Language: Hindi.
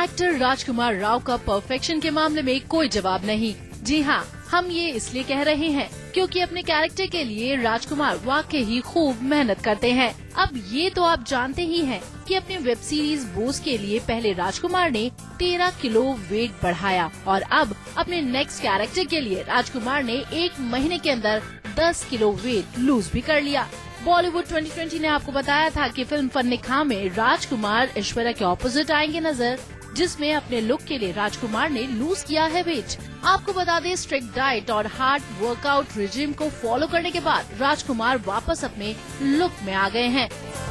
एक्टर राजकुमार राव का परफेक्शन के मामले में कोई जवाब नहीं। जी हाँ, हम ये इसलिए कह रहे हैं क्योंकि अपने कैरेक्टर के लिए राजकुमार वाकई ही खूब मेहनत करते हैं। अब ये तो आप जानते ही हैं कि अपनी वेब सीरीज बोस के लिए पहले राजकुमार ने 13 किलो वेट बढ़ाया और अब अपने नेक्स्ट कैरेक्टर के लिए राजकुमार ने 1 महीने के अंदर 10 किलो वेट लूज भी कर लिया। बॉलीवुड 2020 ने आपको बताया था कि फिल्म फन-ए-खां में राजकुमार ऐश्वर्या के ऑपोजिट आएंगे नजर, जिसमें अपने लुक के लिए राजकुमार ने लूज किया है वेट। आपको बता दें, स्ट्रिक्ट डाइट और हार्ड वर्कआउट रिजिम को फॉलो करने के बाद राजकुमार वापस अपने लुक में आ गए हैं।